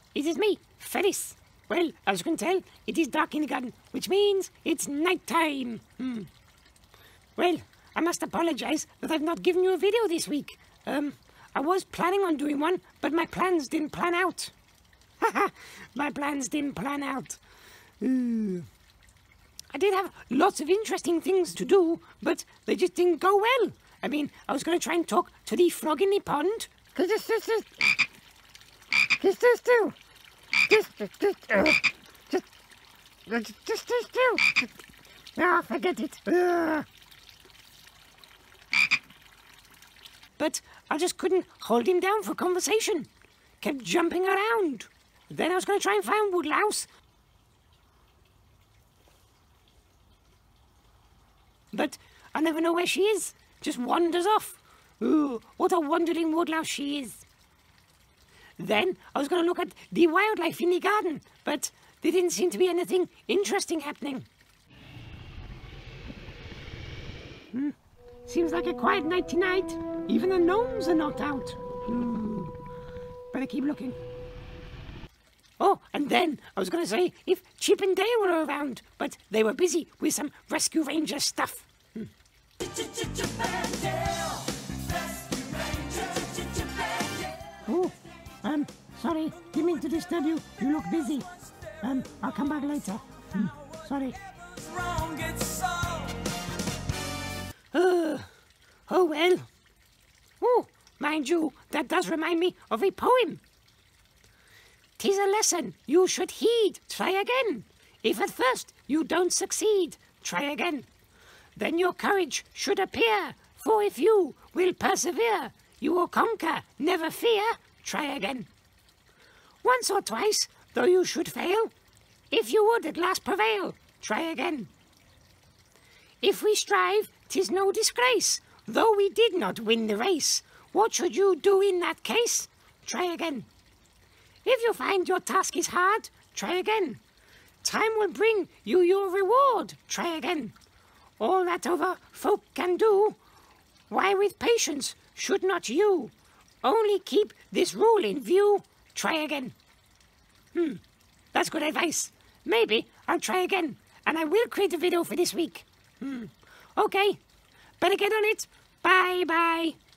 it is me, Ferris. Well, as you can tell, it is dark in the garden, which means it's night time. Well, I must apologize that I've not given you a video this week. I was planning on doing one, but my plans didn't plan out. Haha, my plans didn't plan out. I did have lots of interesting things to do, but they just didn't go well. I mean, I was going to try and talk to the frog in the pond. Ah, forget it. But I just couldn't hold him down for conversation. Kept jumping around. Then I was going to try and find Woodlouse. But I never know where she is. Just wanders off. Ooh, what a wandering woodlouse she is. Then I was going to look at the wildlife in the garden, but there didn't seem to be anything interesting happening. Seems like a quiet night tonight. Even the gnomes are not out. Better keep looking. Oh, and then I was going to say if Chip and Dale were around, but they were busy with some rescue ranger stuff. Oh, sorry, didn't mean to disturb you. You look busy. I'll come back later. Sorry. Oh well. Oh, mind you, that does remind me of a poem. 'Tis a lesson you should heed, try again. If at first you don't succeed, try again. Then your courage should appear, for if you will persevere, you will conquer, never fear, try again. Once or twice, though you should fail, if you would at last prevail, try again. If we strive, 'tis no disgrace, though we did not win the race. What should you do in that case? Try again. If you find your task is hard, try again. Time will bring you your reward, try again. All that other folk can do, why with patience should not you? Only keep this rule in view, try again. That's good advice. Maybe I'll try again, and I will create a video for this week. Okay, better get on it. Bye-bye.